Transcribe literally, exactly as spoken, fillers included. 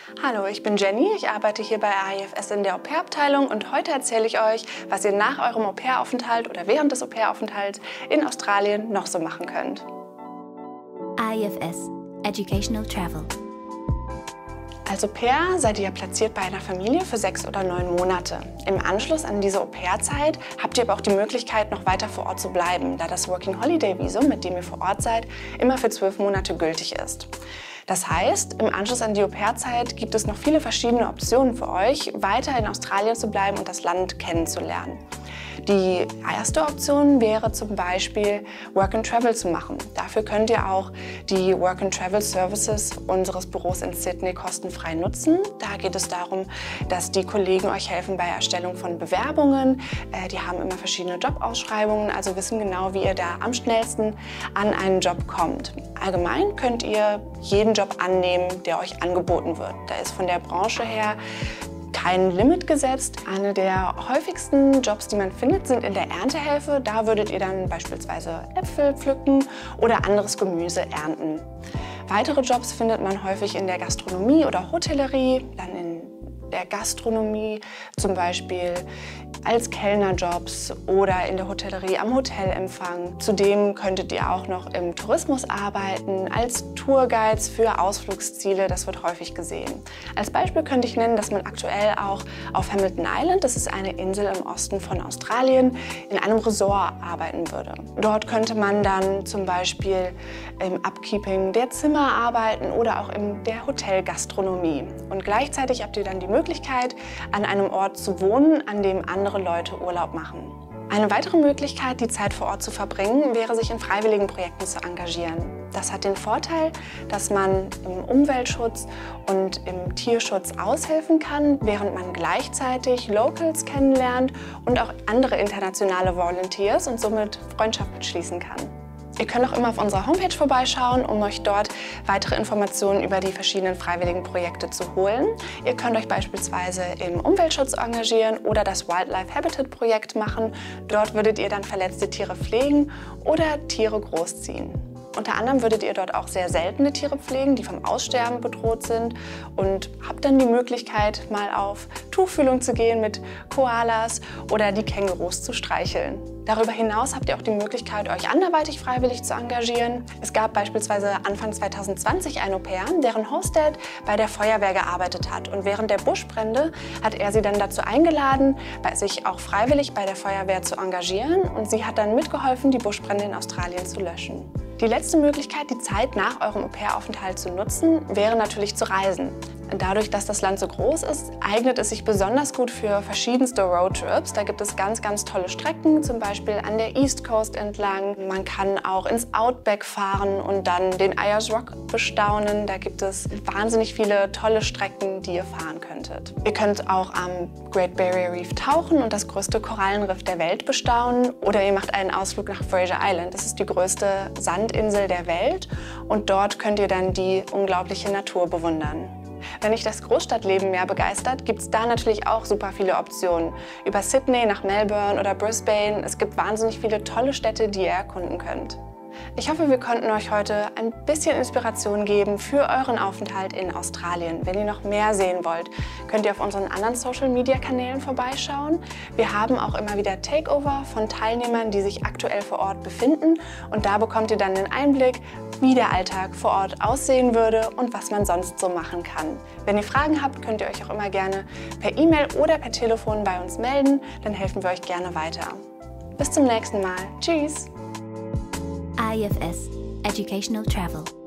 Hallo, ich bin Jenny, ich arbeite hier bei A I F S in der Au-pair-Abteilung und heute erzähle ich euch, was ihr nach eurem Au-pair-Aufenthalt oder während des Au-pair-Aufenthalts in Australien noch so machen könnt. A I F S – Educational Travel. Als Au-pair seid ihr ja platziert bei einer Familie für sechs oder neun Monate. Im Anschluss an diese Au-pair-Zeit habt ihr aber auch die Möglichkeit, noch weiter vor Ort zu bleiben, da das Working Holiday Visum, mit dem ihr vor Ort seid, immer für zwölf Monate gültig ist. Das heißt, im Anschluss an die Au-pair-Zeit gibt es noch viele verschiedene Optionen für euch, weiter in Australien zu bleiben und das Land kennenzulernen. Die erste Option wäre zum Beispiel Work and Travel zu machen. Dafür könnt ihr auch die Work and Travel Services unseres Büros in Sydney kostenfrei nutzen. Da geht es darum, dass die Kollegen euch helfen bei Erstellung von Bewerbungen. Die haben immer verschiedene Jobausschreibungen, also wissen genau, wie ihr da am schnellsten an einen Job kommt. Allgemein könnt ihr jeden Job annehmen, der euch angeboten wird. Da ist von der Branche her kein Limit gesetzt. Eine der häufigsten Jobs, die man findet, sind in der Erntehilfe. Da würdet ihr dann beispielsweise Äpfel pflücken oder anderes Gemüse ernten. Weitere Jobs findet man häufig in der Gastronomie oder Hotellerie, dann in der Gastronomie zum Beispiel als Kellnerjobs oder in der Hotellerie am Hotelempfang. Zudem könntet ihr auch noch im Tourismus arbeiten, als Tourguides für Ausflugsziele, das wird häufig gesehen. Als Beispiel könnte ich nennen, dass man aktuell auch auf Hamilton Island, das ist eine Insel im Osten von Australien, in einem Resort arbeiten würde. Dort könnte man dann zum Beispiel im Upkeeping der Zimmer arbeiten oder auch in der Hotelgastronomie. Und gleichzeitig habt ihr dann die Möglichkeit, an einem Ort zu wohnen, an dem andere Leute Urlaub machen. Eine weitere Möglichkeit, die Zeit vor Ort zu verbringen, wäre, sich in freiwilligen Projekten zu engagieren. Das hat den Vorteil, dass man im Umweltschutz und im Tierschutz aushelfen kann, während man gleichzeitig Locals kennenlernt und auch andere internationale Volunteers und somit Freundschaften schließen kann. Ihr könnt auch immer auf unserer Homepage vorbeischauen, um euch dort weitere Informationen über die verschiedenen freiwilligen Projekte zu holen. Ihr könnt euch beispielsweise im Umweltschutz engagieren oder das Wildlife Habitat Projekt machen. Dort würdet ihr dann verletzte Tiere pflegen oder Tiere großziehen. Unter anderem würdet ihr dort auch sehr seltene Tiere pflegen, die vom Aussterben bedroht sind, und habt dann die Möglichkeit, mal auf Tuchfühlung zu gehen mit Koalas oder die Kängurus zu streicheln. Darüber hinaus habt ihr auch die Möglichkeit, euch anderweitig freiwillig zu engagieren. Es gab beispielsweise Anfang zweitausendzwanzig ein Au-pair, deren Hostdad bei der Feuerwehr gearbeitet hat. Und während der Buschbrände hat er sie dann dazu eingeladen, sich auch freiwillig bei der Feuerwehr zu engagieren. Und sie hat dann mitgeholfen, die Buschbrände in Australien zu löschen. Die letzte Möglichkeit, die Zeit nach eurem Au-pair-Aufenthalt zu nutzen, wäre natürlich zu reisen. Dadurch, dass das Land so groß ist, eignet es sich besonders gut für verschiedenste Roadtrips. Da gibt es ganz, ganz tolle Strecken, zum Beispiel an der East Coast entlang. Man kann auch ins Outback fahren und dann den Ayers Rock bestaunen. Da gibt es wahnsinnig viele tolle Strecken, die ihr fahren könntet. Ihr könnt auch am Great Barrier Reef tauchen und das größte Korallenriff der Welt bestaunen. Oder ihr macht einen Ausflug nach Fraser Island. Das ist die größte Sandinsel der Welt. Und dort könnt ihr dann die unglaubliche Natur bewundern. Wenn euch das Großstadtleben mehr begeistert, gibt es da natürlich auch super viele Optionen. Über Sydney nach Melbourne oder Brisbane. Es gibt wahnsinnig viele tolle Städte, die ihr erkunden könnt. Ich hoffe, wir konnten euch heute ein bisschen Inspiration geben für euren Aufenthalt in Australien. Wenn ihr noch mehr sehen wollt, könnt ihr auf unseren anderen Social-Media-Kanälen vorbeischauen. Wir haben auch immer wieder Takeover von Teilnehmern, die sich aktuell vor Ort befinden. Und da bekommt ihr dann den Einblick, wie der Alltag vor Ort aussehen würde und was man sonst so machen kann. Wenn ihr Fragen habt, könnt ihr euch auch immer gerne per E-Mail oder per Telefon bei uns melden. Dann helfen wir euch gerne weiter. Bis zum nächsten Mal. Tschüss! A I F S – Educational Travel.